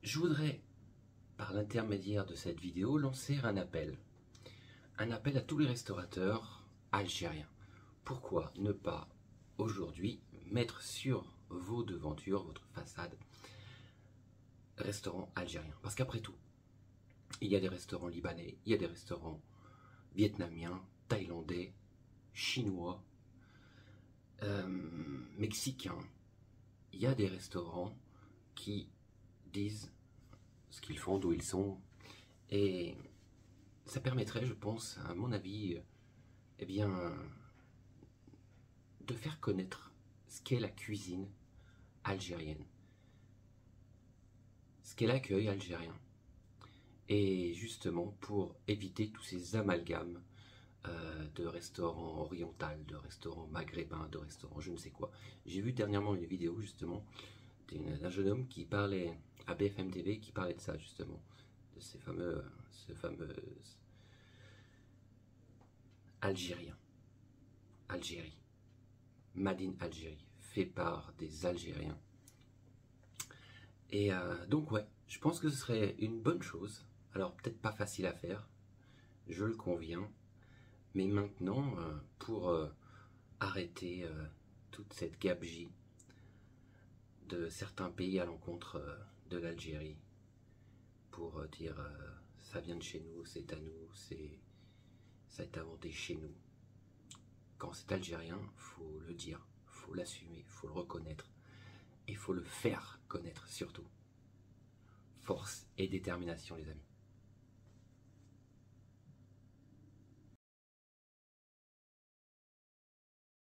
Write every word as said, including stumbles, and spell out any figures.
Je voudrais, par l'intermédiaire de cette vidéo, lancer un appel. Un appel à tous les restaurateurs algériens. Pourquoi ne pas, aujourd'hui, mettre sur vos devantures, votre façade, restaurant algérien? Parce qu'après tout, il y a des restaurants libanais, il y a des restaurants vietnamiens, thaïlandais, chinois, euh, mexicains. Il y a des restaurants qui disent ce qu'ils font, d'où ils sont, et ça permettrait, je pense, à mon avis, eh bien, de faire connaître ce qu'est la cuisine algérienne, ce qu'est l'accueil algérien, et justement pour éviter tous ces amalgames euh, de restaurants orientaux, de restaurants maghrébins, de restaurants je ne sais quoi. J'ai vu dernièrement une vidéo justement d'un jeune homme qui parlait à B F M T V, qui parlait de ça justement, de ces fameux, ce fameux Algérien, Algérie, Made in Algérie, fait par des Algériens. Et euh, donc ouais, je pense que ce serait une bonne chose. Alors peut-être pas facile à faire, je le conviens, mais maintenant, euh, pour euh, arrêter euh, toute cette gabegie de certains pays à l'encontre euh, de l'Algérie, pour euh, dire euh, ça vient de chez nous, c'est à nous, c'est ça a été inventé chez nous. Quand c'est algérien, faut le dire, faut l'assumer, faut le reconnaître, et faut le faire connaître surtout. Force et détermination, les amis.